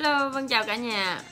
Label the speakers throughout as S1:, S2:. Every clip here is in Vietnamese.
S1: Hello, Vân chào cả nhà.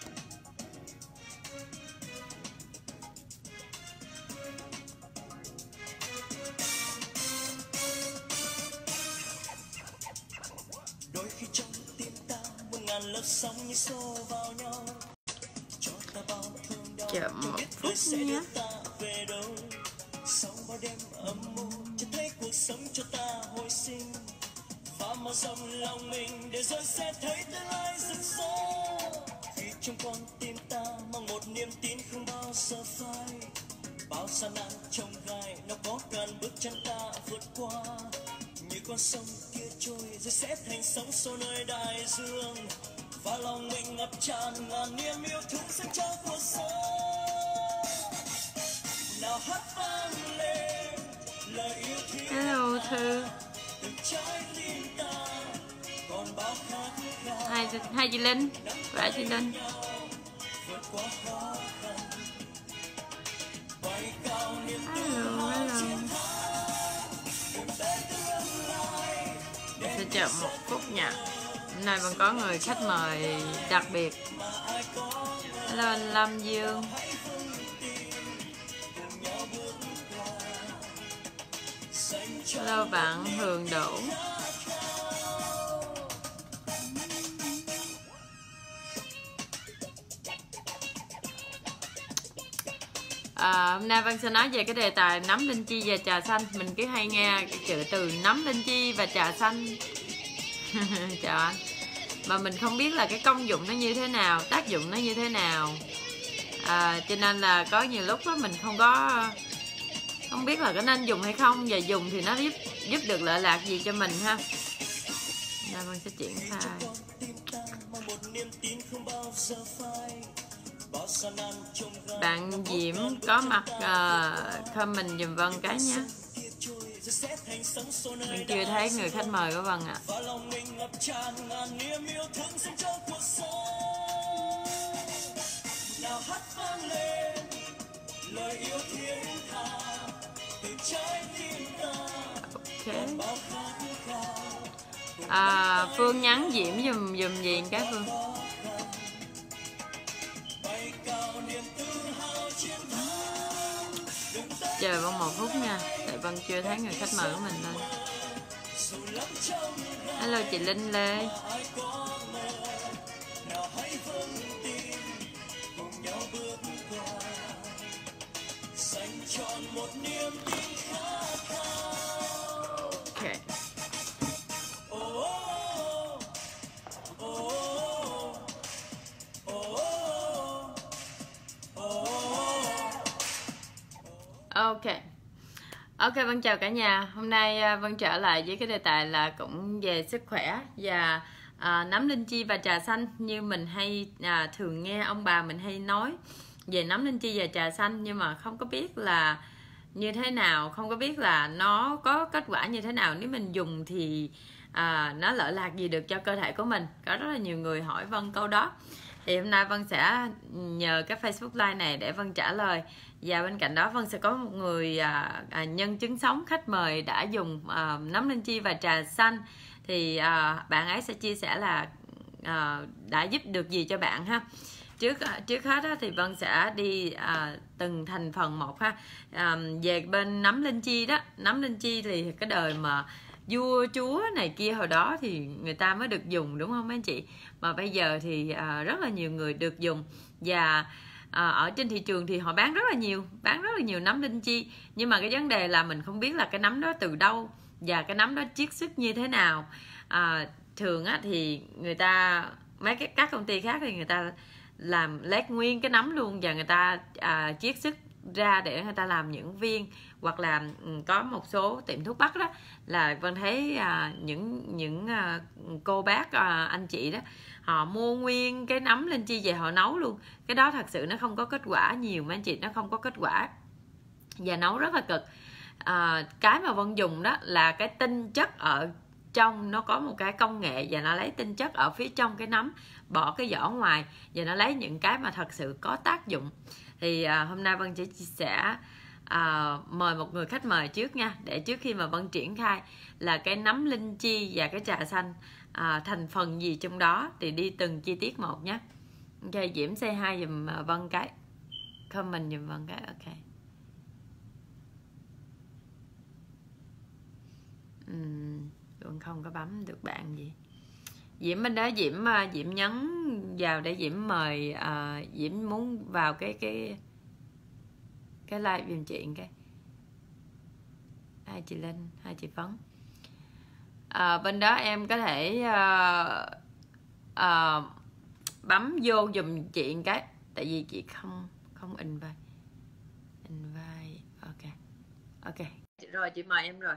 S2: Đôi khi trong tim ta muôn ngàn lớp sóng như xô vào nhau, cho ta bao thương đau.
S1: Chờ một phút nhé.
S2: Về đâu sau bao đêm âm mưu, cho thấy cuộc sống cho ta hồi sinh, và mở rộng lòng mình để rồi sẽ thấy tương lai rực rỡ. Vì trong con tim ta mang một niềm tin không bao giờ phai, bao gian nan trong gai nó có cản bước chân ta vượt qua. Như con sông kia trôi rồi sẽ thành sóng xô nơi đại dương, và lòng mình ngập tràn ngàn niềm yêu thương dành cho cuộc sống. Nào hát vang lên lời yêu thương.
S1: Hello Thư.
S2: Từ trái tim ta còn bao khát khao.
S1: Hai chị Linh. Khỏe chị Linh.
S2: Vượt qua khó khăn. Bay cao niềm
S1: Hello. Sẽ chờ một phút nha. Hôm nay vẫn có người khách mời đặc biệt. Hello anh Lâm Dương. Hello bạn Hường Đỗ. Hôm nay Vân sẽ nói về cái đề tài nấm linh chi và trà xanh. Mình cứ hay nghe cái từ nấm linh chi và trà xanh. Chào anh. Mà mình không biết là cái công dụng nó như thế nào, tác dụng nó như thế nào. Cho nên là có nhiều lúc đó mình không biết là có nên dùng hay không, và dùng thì nó giúp được lợi lạc gì cho mình ha. Đây Vân sẽ triển khai. Bạn Diễm có mặt comment giùm Vân cái nhé. Mình chưa thấy người khách mời của Vân ạ. Ok. Phương nhắn Diễm dùm gì cái Phương. Chờ Vân một phút nha, tại Vân chưa thấy người khách mời của mình thôi. Hello chị Linh Lê. Ok, Vân chào cả nhà. Hôm nay Vân trở lại với cái đề tài là cũng về sức khỏe và nấm linh chi và trà xanh. Như mình hay thường nghe ông bà mình hay nói về nấm linh chi và trà xanh, nhưng mà không có biết là như thế nào, không có biết là nó có kết quả như thế nào, nếu mình dùng thì nó lợi lạc gì được cho cơ thể của mình. Có rất là nhiều người hỏi Vân câu đó. Thì hôm nay Vân sẽ nhờ cái Facebook Live này để Vân trả lời. Và bên cạnh đó Vân sẽ có một người nhân chứng sống khách mời đã dùng nấm linh chi và trà xanh. Thì bạn ấy sẽ chia sẻ là đã giúp được gì cho bạn ha. Trước hết á, thì Vân sẽ đi từng thành phần một ha. Về bên nấm linh chi đó, nấm linh chi thì cái đời mà vua chúa này kia hồi đó thì người ta mới được dùng, đúng không mấy anh chị? Mà bây giờ thì rất là nhiều người được dùng. Và ở trên thị trường thì họ bán rất là nhiều nấm linh chi. Nhưng mà cái vấn đề là mình không biết là cái nấm đó từ đâu và cái nấm đó chiết xuất như thế nào. Thường á, thì người ta các công ty khác thì người ta làm lấy nguyên cái nấm luôn, và người ta chiết xuất ra để người ta làm những viên. Hoặc là có một số tiệm thuốc bắc đó là Vân thấy những cô bác anh chị đó, họ mua nguyên cái nấm linh chi về họ nấu luôn. Cái đó thật sự nó không có kết quả nhiều mấy anh chị, nó không có kết quả và nấu rất là cực. Cái mà Vân dùng đó là cái tinh chất ở trong, nó có một cái công nghệ và nó lấy tinh chất ở phía trong cái nấm, bỏ cái vỏ ngoài, và nó lấy những cái mà thật sự có tác dụng. Thì hôm nay Vân sẽ chia sẻ mời một người khách mời trước nha, để trước khi mà Vân triển khai là cái nấm linh chi và cái trà xanh thành phần gì trong đó thì đi từng chi tiết một nhé. Ok, Diễm say hi dùm Vân cái, comment dùm Vân cái. Ok. Vân không có bấm được bạn gì. Diễm bên đó Diễm nhấn vào để Diễm mời, Diễm muốn vào cái live dùm chuyện cái. Hai chị Linh, hai chị Phấn. Bên đó em có thể bấm vô dùm chuyện cái, tại vì chị không invite. Ok rồi, chị mời em rồi,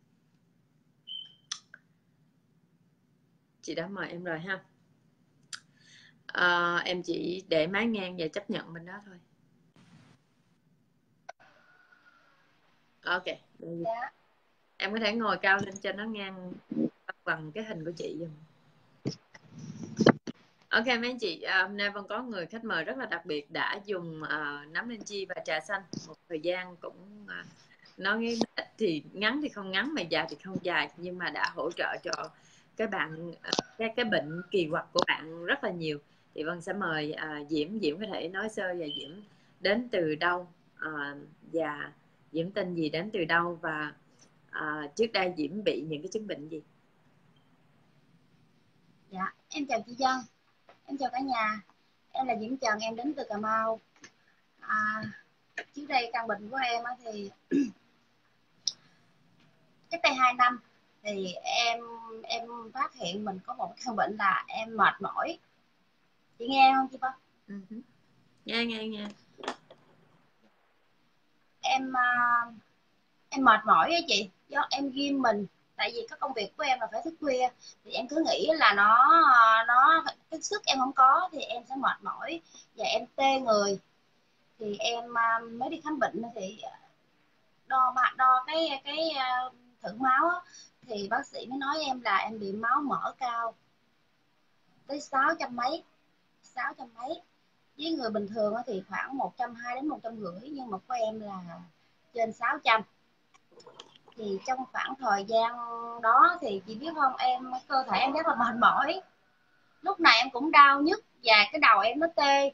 S1: chị đã mời em rồi ha. Em chỉ để máy ngang và chấp nhận bên đó thôi. Ok.
S3: Dạ.
S1: Em có thể ngồi cao lên cho nó ngang bằng cái hình của chị dùm. Ok mấy anh chị, hôm nay Vân có người khách mời rất là đặc biệt đã dùng nấm linh chi và trà xanh một thời gian cũng nó ít thì ngắn thì không ngắn mà dài thì không dài, nhưng mà đã hỗ trợ cho các bạn cái bệnh kỳ quặc của bạn rất là nhiều. Thì Vân sẽ mời Diễm có thể nói sơ về Diễm đến từ đâu, và Diễm tên gì, đến từ đâu, và trước đây Diễm bị những cái chứng bệnh gì.
S3: Dạ, em chào chị Dân, em chào cả nhà. Em là Diễm Trần, em đến từ Cà Mau. Trước đây căn bệnh của em thì cách đây 2 năm thì em phát hiện mình có một căn bệnh là em mệt mỏi. Chị nghe không chị Vân?
S1: Nghe.
S3: Em mệt mỏi á chị, do em ghim mình, tại vì các công việc của em là phải thức khuya, thì em cứ nghĩ là nó cái sức em không có thì em sẽ mệt mỏi và em tê người. Thì em mới đi khám bệnh thì đo cái thử máu á, thì bác sĩ mới nói em là em bị máu mỡ cao tới 600 mấy. Với người bình thường thì khoảng 120 đến 150, nhưng mà của em là trên 600. Thì trong khoảng thời gian đó thì chị biết không, cơ thể em rất là mệt mỏi, lúc này em cũng đau nhức và cái đầu em nó tê,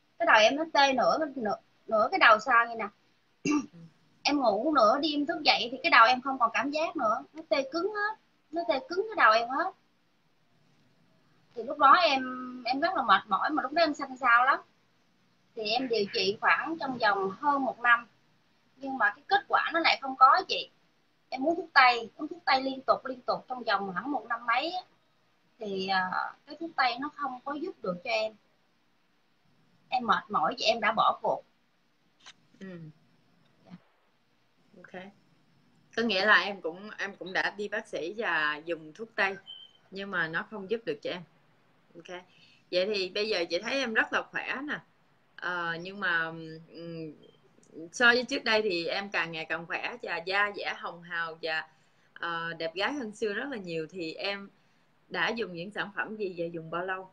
S3: nửa cái đầu sau như nè. Em ngủ nửa đêm thức dậy thì cái đầu em không còn cảm giác nữa, nó tê cứng hết, nó tê cứng cái đầu em hết. Thì lúc đó em rất là mệt mỏi, mà lúc đó em xanh xao lắm. Thì em điều trị khoảng trong vòng hơn 1 năm, nhưng mà cái kết quả nó lại không có chị. Em uống thuốc tây liên tục trong vòng khoảng 1 năm mấy, thì cái thuốc tây nó không có giúp được cho em mệt mỏi và em đã bỏ cuộc.
S1: Ok, có nghĩa là em cũng đã đi bác sĩ và dùng thuốc tây nhưng mà nó không giúp được cho em. Ok, vậy thì bây giờ chị thấy em rất là khỏe nè, nhưng mà so với trước đây thì em càng ngày càng khỏe và da dẻ hồng hào và đẹp gái hơn xưa rất là nhiều. Thì em đã dùng những sản phẩm gì và dùng bao lâu?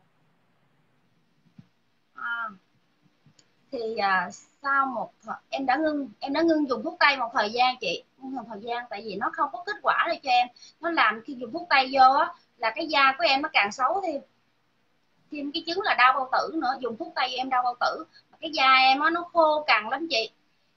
S3: Thì sau em đã ngưng dùng thuốc tây một thời gian chị, tại vì nó không có kết quả được cho em. Nó làm khi dùng thuốc tây vô là cái da của em nó càng xấu thêm cái chứng là đau bao tử nữa. Dùng thuốc tây em đau bao tử, cái da em nó khô cằn lắm chị.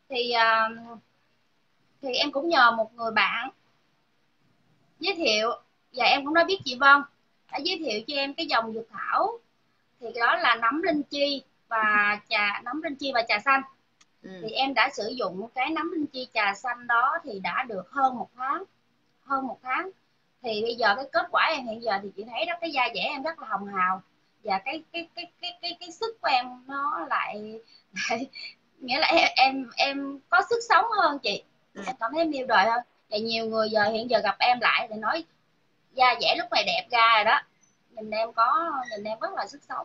S3: Thì em cũng nhờ một người bạn giới thiệu, và em cũng đã biết chị Vân đã giới thiệu cho em cái dòng dược thảo, thì đó là nấm linh chi và trà xanh. Thì em đã sử dụng cái nấm linh chi trà xanh đó thì đã được hơn một tháng. Thì bây giờ cái kết quả em hiện giờ thì chị thấy đó, cái da dẻ em rất là hồng hào, và cái sức của em nó lại nghĩa là em có sức sống hơn chị. Em cảm thấy em yêu đời hơn, và nhiều người hiện giờ gặp em lại thì nói da dẻ lúc này đẹp ra rồi đó, nhìn em rất là sức sống.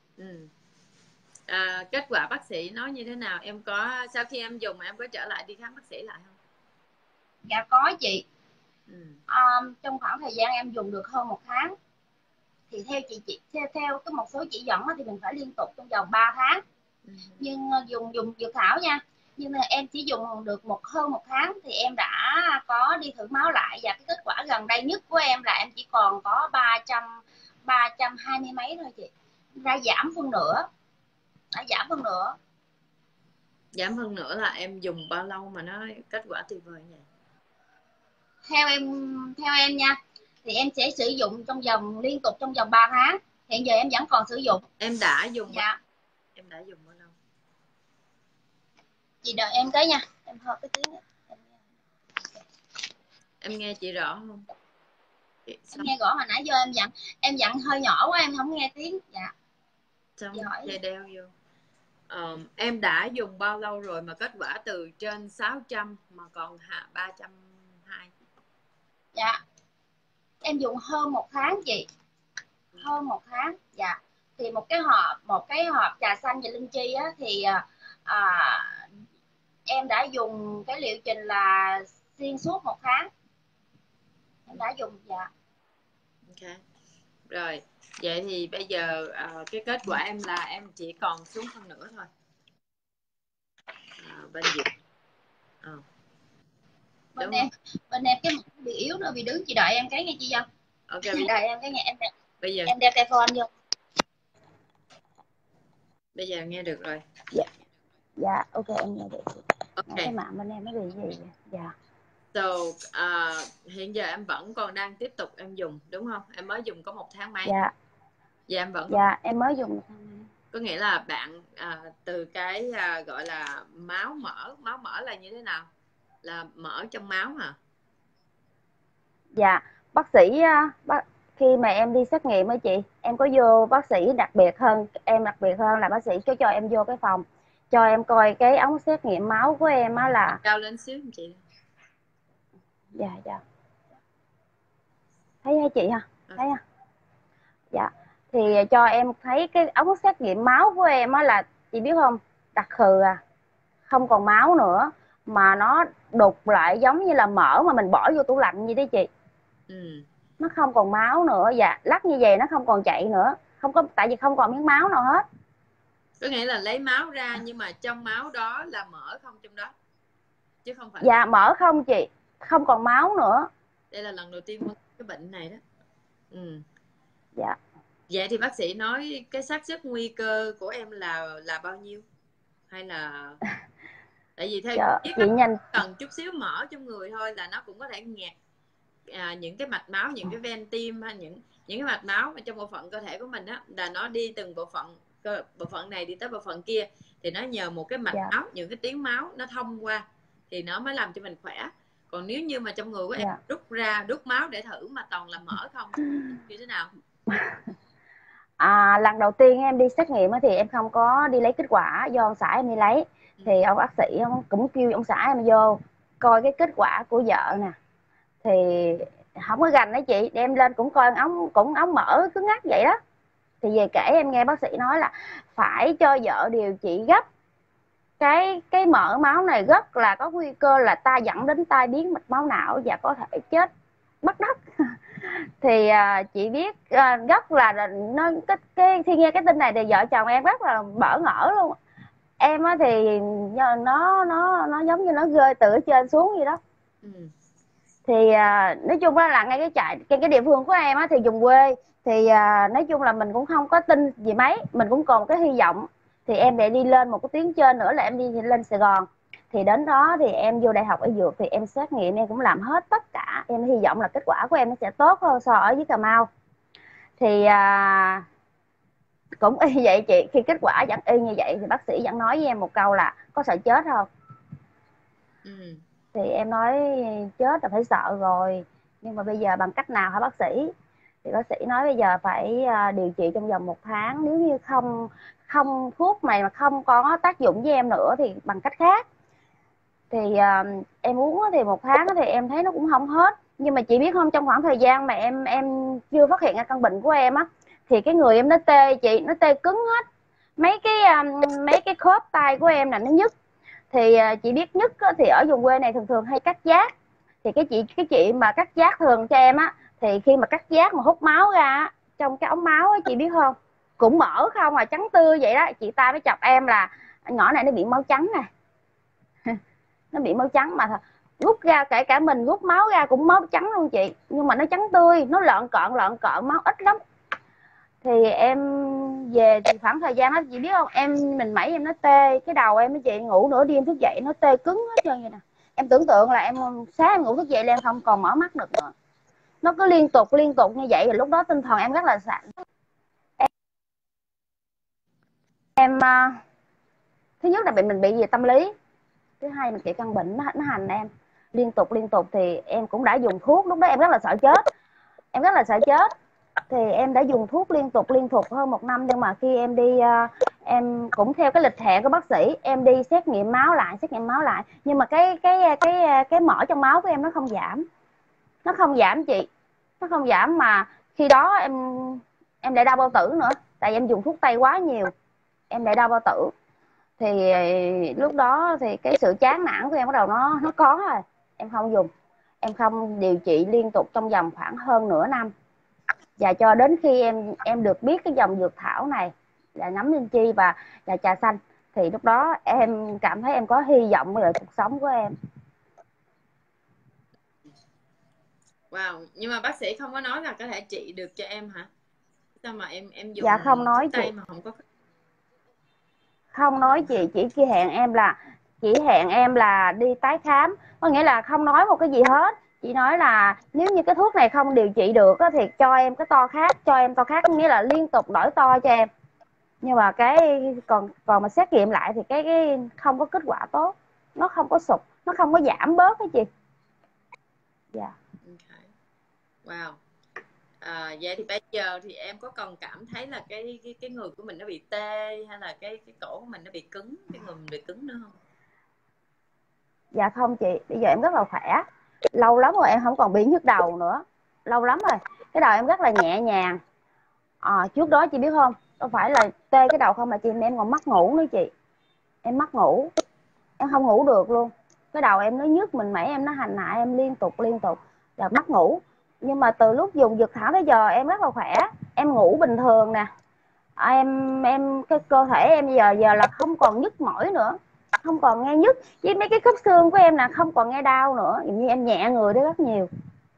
S1: Kết quả bác sĩ nói như thế nào? Em có, sau khi em dùng em có trở lại đi khám bác sĩ lại không?
S3: Dạ có chị. Trong khoảng thời gian em dùng được hơn 1 tháng, thì theo cái một số chỉ dẫn thì mình phải liên tục trong vòng 3 tháng. Nhưng dùng dược thảo nha, nhưng mà em chỉ dùng được hơn một tháng thì em đã có đi thử máu lại, và cái kết quả gần đây nhất của em là em chỉ còn có 320 mấy thôi chị, đã giảm phân nửa, đã giảm phân nửa.
S1: Giảm hơn nữa là em dùng bao lâu mà nó kết quả tuyệt vời vậy?
S3: Theo em nha, thì em sẽ sử dụng trong vòng liên tục trong vòng 3 tháng. Hiện giờ em vẫn còn sử dụng.
S1: Em đã dùng
S3: Dạ.
S1: Em đã dùng bao lâu?
S3: Chị đợi em cái nha, em hơi cái tiếng.
S1: Em nghe chị rõ không?
S3: Em nghe rõ, hồi nãy giờ em dặn hơi nhỏ quá, em không nghe tiếng. Dạ.
S1: Xong
S3: Chị hỏi
S1: dây đeo vô. Em đã dùng bao lâu rồi mà kết quả từ trên 600 mà còn 320?
S3: dạ, em dùng hơn một tháng chị, hơn một tháng. Dạ. Thì một cái hộp trà xanh và linh chi á, thì à, em đã dùng cái liệu trình là xuyên suốt một tháng em đã dùng. Dạ.
S1: Ok. Rồi, vậy thì bây giờ cái kết quả em là em chỉ còn xuống phân nửa thôi. Bên Diệp.
S3: bên
S1: Đúng
S3: em
S1: không?
S3: bên em cái mặt bị yếu nữa, bị đứng, chị đợi em cái nghe chị Dân.
S1: Ok,
S3: Đợi em cái nghe
S1: bây giờ
S3: em đeo tai phone vô.
S1: bây giờ nghe được rồi.
S3: Dạ. Dạ, ok em nghe được. Nãy cái
S1: Ok.
S3: mạng bên em nó bị gì vậy? Dạ.
S1: So, hiện giờ em vẫn còn đang tiếp tục em dùng đúng không? Em mới dùng có 1 tháng mấy.
S3: Dạ.
S1: Dạ em vẫn
S3: Dạ, em mới dùng.
S1: có nghĩa là bạn từ cái gọi là máu mỡ là như thế nào? Là mỡ trong máu hả?
S3: Dạ, bác sĩ khi mà em đi xét nghiệm á chị, em có vô bác sĩ đặc biệt hơn, em đặc biệt hơn là bác sĩ cho em vô cái phòng, cho em coi cái ống xét nghiệm máu của em á là.
S1: Cao lên xíu không chị?
S3: Dạ, dạ. Thấy hả chị ha? Thấy ha? Dạ. Thì cho em thấy cái ống xét nghiệm máu của em á là, chị biết không, đặc khừ không còn máu nữa, mà nó đục lại giống như là mỡ mà mình bỏ vô tủ lạnh vậy đấy chị.
S1: Ừ.
S3: Nó không còn máu nữa, dạ, lắc như vậy nó không còn chạy nữa, không có, tại vì không còn miếng máu nào hết.
S1: Có nghĩa là lấy máu ra nhưng mà trong máu đó là mỡ không trong đó, chứ không phải là...
S3: Dạ, mỡ không chị, không còn máu nữa.
S1: Đây là lần đầu tiên Vân cái bệnh này đó. Ừ.
S3: Dạ.
S1: Vậy thì bác sĩ nói cái xác suất nguy cơ của em là bao nhiêu? Hay là tại vì theo
S3: Dạ,
S1: biết
S3: chị nhanh.
S1: cần chút xíu mỡ trong người thôi là nó cũng có thể nghẹt những cái mạch máu, những cái ven tim hay những cái mạch máu ở trong bộ phận cơ thể của mình á, là nó đi từng bộ phận này đi tới bộ phận kia, thì nó nhờ một cái mạch
S3: Dạ.
S1: máu, những cái tuyến máu nó thông qua thì nó mới làm cho mình khỏe. Còn nếu như mà trong người của em
S3: Dạ.
S1: rút máu để thử mà toàn là mỡ không như thế nào?
S3: Lần đầu tiên em đi xét nghiệm thì em không có đi lấy kết quả, do ông xã em đi lấy. Thì ông bác sĩ ông cũng kêu ông xã em vô coi cái kết quả của vợ nè, thì không có gành đó chị, đem lên cũng coi cũng ống mỡ cứng ngắc vậy đó. Thì về kể em nghe bác sĩ nói là phải cho vợ điều trị gấp, cái mỡ máu này rất là có nguy cơ là dẫn đến tai biến mạch máu não và có thể chết bất đắc. Thì chị biết rất là nó khi nghe cái tin này thì vợ chồng em rất là bỡ ngỡ luôn. Em thì nó giống như nó rơi từ ở trên xuống vậy đó.
S1: Ừ.
S3: Thì nói chung là ngay cái địa phương của em thì vùng quê, thì nói chung là mình cũng không có tin gì mấy, mình cũng còn một cái hy vọng. Thì em lại đi lên một cái tuyến trên nữa là em đi lên Sài Gòn. Thì đến đó thì em vô đại học y dược, thì em xét nghiệm em cũng làm hết tất cả, em hy vọng là kết quả của em nó sẽ tốt hơn so ở với Cà Mau. Thì cũng y vậy chị, khi kết quả vẫn y như vậy thì bác sĩ vẫn nói với em một câu là có sợ chết không.
S1: Ừ.
S3: Thì em nói chết là phải sợ rồi, nhưng mà bây giờ bằng cách nào hả bác sĩ? Thì bác sĩ nói bây giờ phải điều trị trong vòng 1 tháng, nếu như không không thuốc này mà không có tác dụng với em nữa thì bằng cách khác. Thì em uống thì 1 tháng thì em thấy nó cũng không hết, nhưng mà chị biết không, trong khoảng thời gian mà em chưa phát hiện ra căn bệnh của em á, thì cái người em nó tê chị, nó tê cứng hết, mấy cái khớp tay của em là nó nhức. Thì chị biết nhức thì ở vùng quê này thường thường hay cắt giác. Thì cái chị mà cắt giác thường cho em á, thì khi mà cắt giác mà hút máu ra trong cái ống máu á, chị biết không, cũng mỡ không trắng tươi vậy đó. Chị ta mới chọc em là nhỏ này nó bị máu trắng nè. nó bị máu trắng mà rút ra, kể cả mình rút máu ra cũng máu trắng luôn chị, nhưng mà nó trắng tươi, nó lợn cợn, máu ít lắm. Thì em về thì khoảng thời gian đó chị biết không, mình mẩy em nó tê cái đầu em, chị ngủ nửa đêm thức dậy nó tê cứng hết trơn vậy nè. Em tưởng tượng là em sáng em ngủ thức dậy em không còn mở mắt được nữa, nó cứ liên tục như vậy. Rồi lúc đó tinh thần em rất là sạch. Em thứ nhất là mình bị về tâm lý, thứ hai mình bị căn bệnh nó hành em liên tục. Thì em cũng đã dùng thuốc, lúc đó em rất là sợ chết, em rất là sợ chết. Thì em đã dùng thuốc liên tục hơn 1 năm. Nhưng mà khi em đi em cũng theo cái lịch hẹn của bác sĩ, em đi xét nghiệm máu lại, nhưng mà cái mỡ trong máu của em nó không giảm, chị, nó không giảm. Mà khi đó em lại đau bao tử nữa, tại vì em dùng thuốc tây quá nhiều, em lại đau bao tử. Thì lúc đó thì cái sự chán nản của em bắt đầu nó có rồi. Em không dùng, em không điều trị liên tục trong vòng khoảng hơn nửa năm. Và cho đến khi em được biết cái dòng dược thảo này là nấm linh chi và trà xanh, thì lúc đó em cảm thấy em có hy vọng với lại cuộc sống của em.
S1: Wow, nhưng mà bác sĩ không có nói là có thể trị được cho em hả? Sao mà em
S3: Dạ
S1: dùng
S3: không
S1: thuốc
S3: nói chị,
S1: tây mà không có?
S3: không nói chị, chỉ hẹn em là đi tái khám, có nghĩa là không nói một cái gì hết. Chị nói là nếu như cái thuốc này không điều trị được thì cho em cái to khác, nghĩa là liên tục đổi to cho em. Nhưng mà cái còn còn mà xét nghiệm lại thì cái không có kết quả tốt, nó không có sụt, nó không có giảm bớt cái chị. Dạ.
S1: Okay. Wow. Vậy thì bây giờ thì em có còn cảm thấy là cái người của mình nó bị tê, hay là cái cổ của mình nó bị cứng, cái người mình bị cứng nữa không?
S3: Dạ không chị, bây giờ em rất là khỏe, lâu lắm rồi em không còn bị nhức đầu nữa, lâu lắm rồi. Cái đầu em rất là nhẹ nhàng. Trước đó chị biết không, đâu phải là tê cái đầu không mà chị, em còn mất ngủ nữa chị. Em mất ngủ, em không ngủ được luôn, cái đầu em nó nhức, mình mẩy em nó hành hạ em liên tục, và mất ngủ. Nhưng mà từ lúc dùng dược thảo tới giờ em rất là khỏe, em ngủ bình thường nè. Em cái cơ thể em giờ là không còn nhức mỏi nữa, không còn nghe nhức, với mấy cái khớp xương của em là không còn nghe đau nữa, giống như em nhẹ người đó rất nhiều.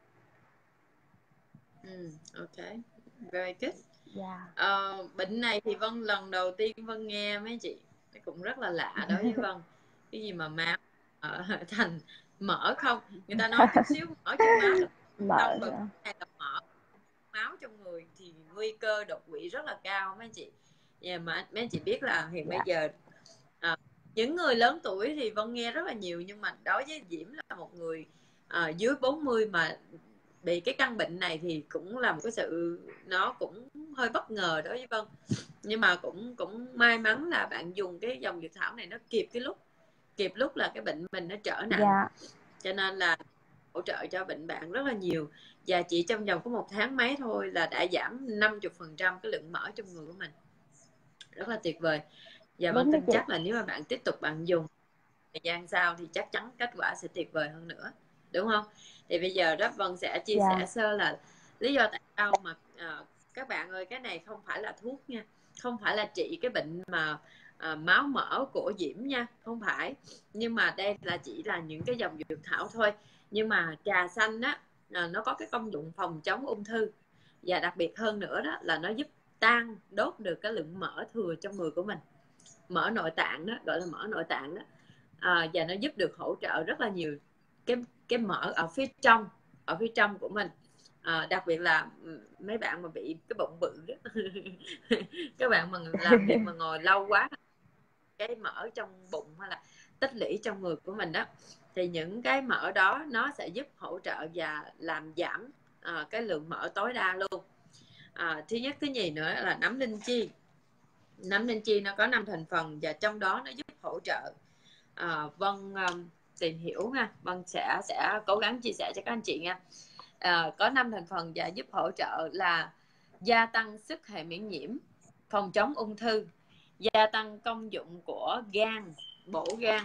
S1: Ok, very good.
S3: Dạ.
S1: Bệnh này thì Vân lần đầu tiên Vân nghe mấy chị, nó cũng rất là lạ đối với Vân. Cái gì mà máu thành mỡ không, người ta nói chút xíu mỡ trong máu là
S3: Mở
S1: xong, bệnh này là mỡ máu trong người thì nguy cơ đột quỵ rất là cao mấy anh chị. Mà mấy anh chị biết là hiện bây
S3: dạ.
S1: giờ những người lớn tuổi thì Vân nghe rất là nhiều, nhưng mà đối với Diễm là một người dưới 40 mà bị cái căn bệnh này thì cũng là một cái sự, nó cũng hơi bất ngờ đối với Vân. Nhưng mà cũng may mắn là bạn dùng cái dòng dược thảo này nó kịp lúc là cái bệnh mình nó trở nặng,
S3: Dạ.
S1: cho nên là hỗ trợ cho bệnh bạn rất là nhiều. Và chỉ trong vòng có 1 tháng mấy thôi là đã giảm 50% cái lượng mỡ trong người của mình, rất là tuyệt vời. Và Vân
S3: Đúng đó
S1: tin
S3: chị.
S1: chắc là nếu mà bạn tiếp tục bạn dùng thời gian sau thì chắc chắn kết quả sẽ tuyệt vời hơn nữa, đúng không? Thì bây giờ đó Vân sẽ chia
S3: Dạ.
S1: sẻ sơ là lý do tại sao mà các bạn ơi, cái này không phải là thuốc nha, không phải là trị cái bệnh mà máu mỡ của Diễm nha, không phải. Nhưng mà đây là chỉ là những cái dòng dược thảo thôi. Nhưng mà trà xanh á, nó có cái công dụng phòng chống ung thư, và đặc biệt hơn nữa đó là nó giúp đốt được cái lượng mỡ thừa trong người của mình, mỡ nội tạng đó, gọi là mỡ nội tạng đó. Và nó giúp được hỗ trợ rất là nhiều cái mỡ ở phía trong của mình. Đặc biệt là mấy bạn mà bị cái bụng bự đó các bạn mà làm việc mà ngồi lâu quá, cái mỡ trong bụng hay là tích lũy trong người của mình đó, thì những cái mỡ đó nó sẽ giúp hỗ trợ và làm giảm cái lượng mỡ tối đa luôn. Thứ nhất, thứ nhì nữa là nấm linh chi nó có 5 thành phần, và trong đó nó giúp hỗ trợ. Vân tìm hiểu ha, Vân sẽ cố gắng chia sẻ cho các anh chị nha. Có 5 thành phần và giúp hỗ trợ là gia tăng sức hệ miễn nhiễm, phòng chống ung thư, gia tăng công dụng của gan, bổ gan,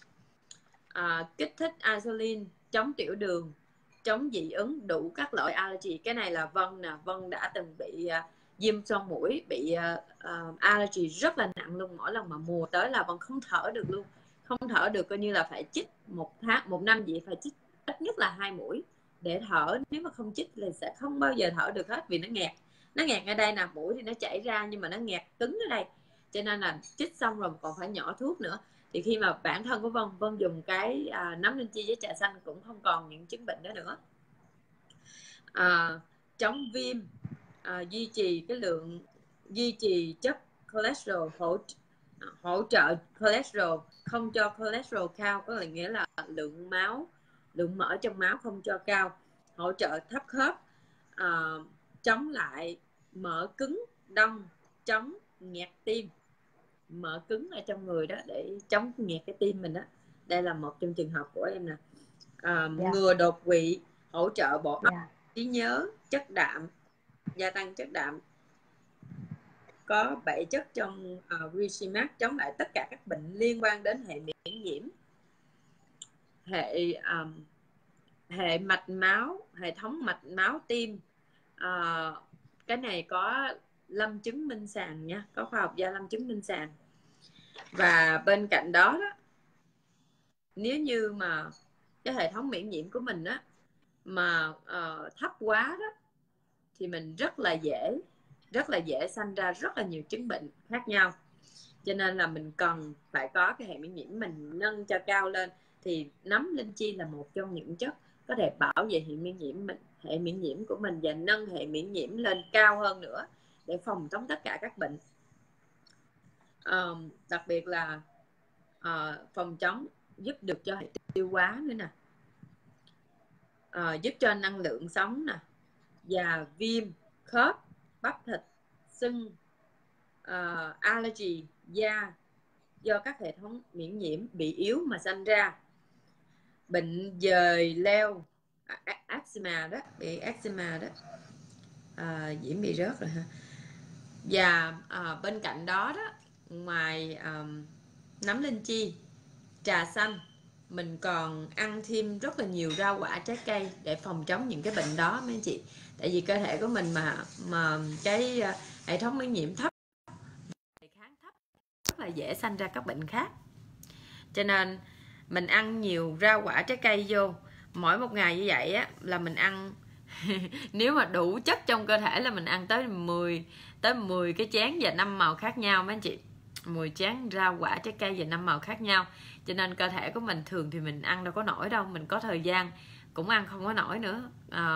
S1: kích thích insulin, chống tiểu đường, chống dị ứng đủ các loại allergy. Cái này là Vân đã từng bị viêm xoang mũi, bị allergy rất là nặng luôn. Mỗi lần mà mùa tới là Vân không thở được luôn, không thở được coi như là phải chích một năm vậy, phải chích ít nhất là 2 mũi để thở. Nếu mà không chích thì sẽ không bao giờ thở được hết, vì nó nghẹt ở đây nè, mũi thì nó chảy ra nhưng mà nó nghẹt cứng ở đây, cho nên là chích xong rồi còn phải nhỏ thuốc nữa. Thì khi mà bản thân của Vân dùng cái nấm linh chi với trà xanh cũng không còn những chứng bệnh đó nữa. Chống viêm, duy trì chất cholesterol, hỗ trợ cholesterol, không cho cholesterol cao, có nghĩa là lượng mỡ trong máu không cho cao, hỗ trợ thấp khớp, chống lại mỡ cứng đông, chống nghẹt tim, mỡ cứng ở trong người đó, để chống nghẹt cái tim mình đó. Đây là một trong trường hợp của em nè. Ngừa đột quỵ, hỗ trợ bộ óc, trí nhớ, chất đạm, gia tăng chất đạm, có 7 chất trong Ricimac, chống lại tất cả các bệnh liên quan đến hệ miễn nhiễm, hệ mạch máu, hệ thống mạch máu tim. Cái này có lâm chứng minh sàng nha, có khoa học gia lâm chứng minh sàng. Và bên cạnh đó, nếu như mà cái hệ thống miễn nhiễm của mình á mà thấp quá đó, thì mình rất là dễ sanh ra rất là nhiều chứng bệnh khác nhau. Cho nên là mình cần phải có cái hệ miễn nhiễm mình nâng cho cao lên. Thì nấm linh chi là một trong những chất có thể bảo vệ hệ miễn nhiễm của mình và nâng hệ miễn nhiễm lên cao hơn nữa để phòng chống tất cả các bệnh. Đặc biệt là phòng chống, giúp được cho hệ tiêu hóa nữa nè, giúp cho năng lượng sống nè, và viêm khớp, bắp thịt, sưng, allergy da do các hệ thống miễn nhiễm bị yếu mà sanh ra, bệnh dời leo, eczema đó, bị eczema đó, Diễm bị rớt rồi ha. Và bên cạnh đó ngoài nấm linh chi, trà xanh, mình còn ăn thêm rất là nhiều rau quả trái cây để phòng chống những cái bệnh đó mấy anh chị. Tại vì cơ thể của mình mà cái hệ thống miễn nhiễm thấp, kháng thấp, rất là dễ sanh ra các bệnh khác. Cho nên mình ăn nhiều rau quả trái cây vô, mỗi một ngày như vậy á là mình ăn nếu mà đủ chất trong cơ thể là mình ăn tới 10 cái chén và 5 màu khác nhau mấy anh chị. 10 chén rau quả trái cây và 5 màu khác nhau. Cho nên cơ thể của mình thường thì mình ăn đâu có nổi đâu, mình có thời gian cũng ăn không có nổi nữa.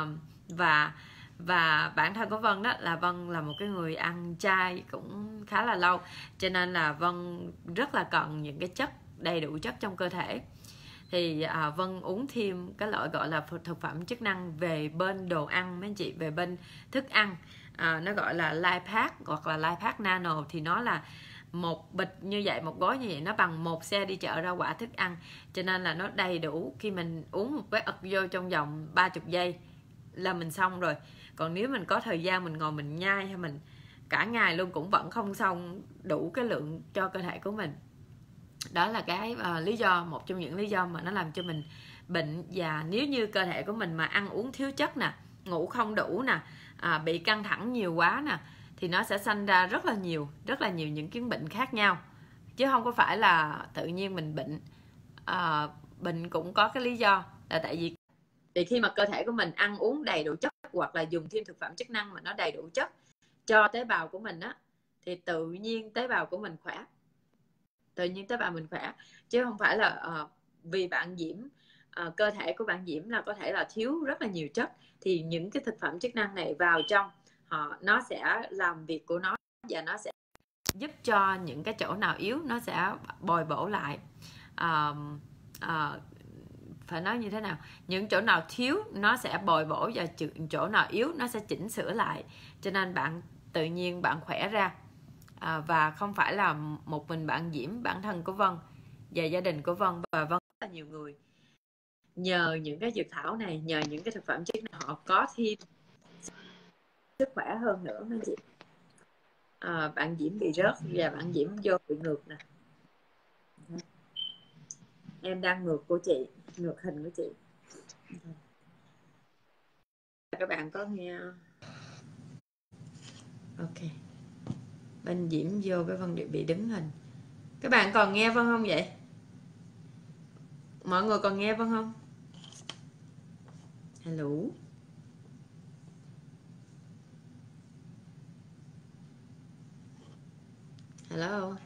S1: Và bản thân của Vân đó là Vân là một cái người ăn chay cũng khá là lâu, cho nên là Vân rất là cần những cái chất, đầy đủ chất trong cơ thể. Thì Vân uống thêm cái loại gọi là thực phẩm chức năng về bên đồ ăn mấy anh chị, về bên thức ăn. Nó gọi là Lipac hoặc là Lipac Nano. Thì nó là một bịch như vậy, một gói như vậy, nó bằng một xe đi chợ rau quả thức ăn. Cho nên là nó đầy đủ. Khi mình uống một cái ực vô trong vòng 30 giây là mình xong rồi. Còn nếu mình có thời gian mình ngồi mình nhai hay mình cả ngày luôn cũng vẫn không xong đủ cái lượng cho cơ thể của mình. Đó là cái lý do, một trong những lý do mà nó làm cho mình bệnh. Và nếu như cơ thể của mình mà ăn uống thiếu chất nè, ngủ không đủ nè, bị căng thẳng nhiều quá nè, thì nó sẽ sanh ra rất là nhiều những chứng bệnh khác nhau, chứ không có phải là tự nhiên mình bệnh. Bệnh cũng có cái lý do là tại vì khi mà cơ thể của mình ăn uống đầy đủ chất hoặc là dùng thêm thực phẩm chức năng mà nó đầy đủ chất cho tế bào của mình á, thì tự nhiên tế bào của mình khỏe. Chứ không phải là vì bạn Diễm, cơ thể của bạn Diễm là có thể là thiếu rất là nhiều chất, thì những cái thực phẩm chức năng này vào trong nó sẽ làm việc của nó và nó sẽ giúp cho những cái chỗ nào yếu nó sẽ bồi bổ lại. Phải nói như thế nào, những chỗ nào thiếu nó sẽ bồi bổ và chỗ nào yếu nó sẽ chỉnh sửa lại, cho nên bạn tự nhiên bạn khỏe ra. Và không phải là một mình bạn Diễm, bản thân của Vân và gia đình của Vân và Vân rất là nhiều người nhờ những cái dược thảo này, nhờ những cái thực phẩm chức năng, họ có thêm sức khỏe hơn nữa mấy chị. Bạn Diễm bị rớt và bạn Diễm vô bị ngược nè. Em đang ngược của chị, ngược hình của chị. Các bạn có nghe? Ok. Bên Diễm vô cái Vân bị đứng hình. Các bạn còn nghe Vân không vậy? Mọi người còn nghe Vân không? Hello. Hello.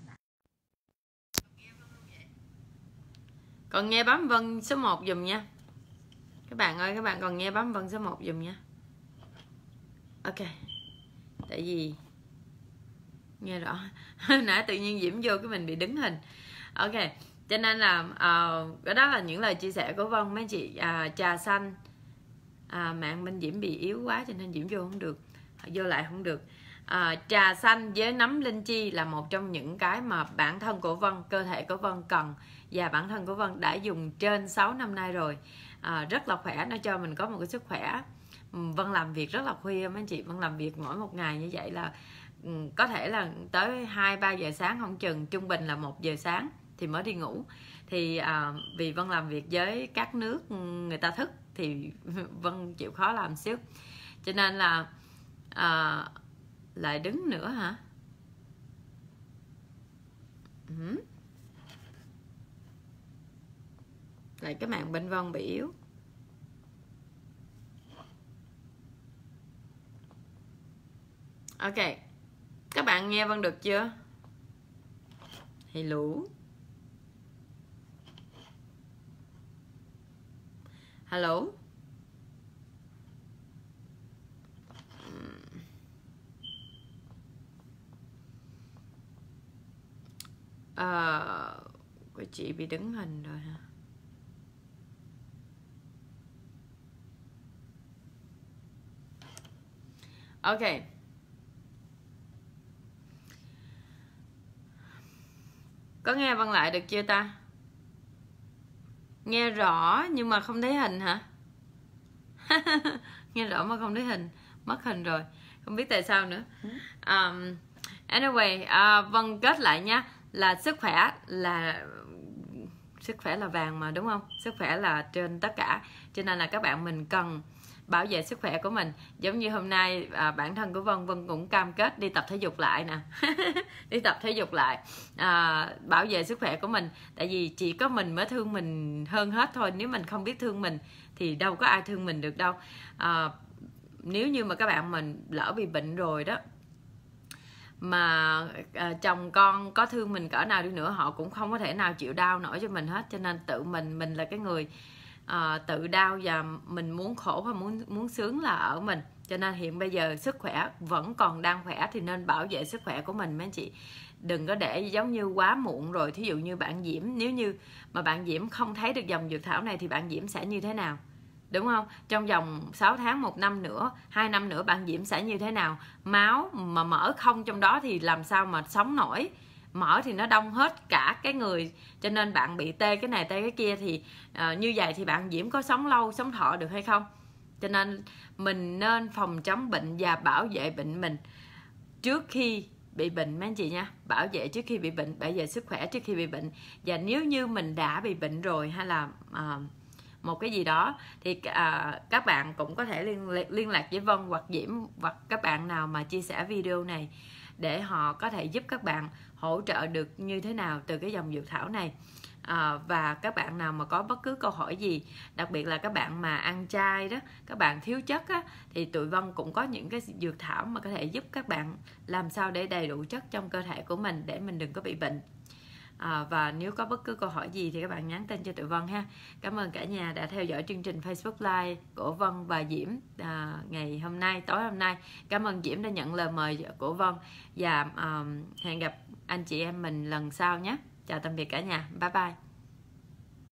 S1: Còn nghe bấm Vân số 1 dùm nha. Các bạn ơi, các bạn còn nghe bấm Vân số 1 dùm nha. Ok. Tại vì nghe rõ nãy tự nhiên Diễm vô cái mình bị đứng hình. Ok, cho nên là đó là những lời chia sẻ của Vân mấy chị. Trà xanh, mạng bên Diễm bị yếu quá cho nên Diễm vô không được, vô lại không được. Trà xanh với nấm linh chi là một trong những cái mà bản thân của Vân, cơ thể của Vân cần, và bản thân của Vân đã dùng trên 6 năm nay rồi. Rất là khỏe, nó cho mình có một cái sức khỏe. Vân làm việc rất là khuya mấy anh chị. Vân làm việc mỗi một ngày như vậy là có thể là tới 2-3 giờ sáng không chừng, trung bình là 1 giờ sáng thì mới đi ngủ. Thì vì Vân làm việc với các nước người ta thức thì Vân chịu khó làm xíu, cho nên là lại đứng nữa hả? Lại cái mạng bên Vân bị yếu. Ok, các bạn nghe Vân được chưa? Hello. Hello. Của chị bị đứng hình rồi hả? Ok. Có nghe Vân lại được chưa ta? Nghe rõ nhưng mà không thấy hình hả? Nghe rõ mà không thấy hình. Mất hình rồi. Không biết tại sao nữa. Anyway, Vân kết lại nhá. Là sức khỏe là vàng mà, đúng không? Sức khỏe là trên tất cả. Cho nên là các bạn mình cần bảo vệ sức khỏe của mình. Giống như hôm nay bản thân của Vân cũng cam kết đi tập thể dục lại nè. Đi tập thể dục lại, bảo vệ sức khỏe của mình. Tại vì chỉ có mình mới thương mình hơn hết thôi. Nếu mình không biết thương mình thì đâu có ai thương mình được đâu. Nếu như mà các bạn mình lỡ bị bệnh rồi đó, mà chồng con có thương mình cỡ nào đi nữa, họ cũng không có thể nào chịu đau nổi cho mình hết. Cho nên tự mình là cái người tự đau, và mình muốn khổ và muốn sướng là ở mình. Cho nên hiện bây giờ sức khỏe vẫn còn đang khỏe thì nên bảo vệ sức khỏe của mình mấy anh chị. Đừng có để giống như quá muộn rồi. Thí dụ như bạn Diễm, nếu như mà bạn Diễm không thấy được dòng dược thảo này thì bạn Diễm sẽ như thế nào? Đúng không? Trong vòng 6 tháng, 1 năm nữa, 2 năm nữa bạn Diễm sẽ như thế nào? Máu mà mỡ không trong đó thì làm sao mà sống nổi? Mỡ thì nó đông hết cả cái người. Cho nên bạn bị tê cái này tê cái kia thì như vậy thì bạn Diễm có sống lâu, sống thọ được hay không? Cho nên mình nên phòng chống bệnh và bảo vệ bệnh mình trước khi bị bệnh mấy anh chị nha. Bảo vệ trước khi bị bệnh, bảo vệ sức khỏe trước khi bị bệnh. Và nếu như mình đã bị bệnh rồi hay là một cái gì đó thì các bạn cũng có thể liên lạc với Vân hoặc Diễm hoặc các bạn nào mà chia sẻ video này để họ có thể giúp các bạn hỗ trợ được như thế nào từ cái dòng dược thảo này. Và các bạn nào mà có bất cứ câu hỏi gì, đặc biệt là các bạn mà ăn chay đó, các bạn thiếu chất á, thì tụi Vân cũng có những cái dược thảo mà có thể giúp các bạn làm sao để đầy đủ chất trong cơ thể của mình để mình đừng có bị bệnh. Và nếu có bất cứ câu hỏi gì thì các bạn nhắn tin cho tụi Vân ha. Cảm ơn cả nhà đã theo dõi chương trình Facebook Live của Vân và Diễm ngày hôm nay, tối hôm nay. Cảm ơn Diễm đã nhận lời mời của Vân. Và hẹn gặp anh chị em mình lần sau nhé. Chào tạm biệt cả nhà. Bye bye.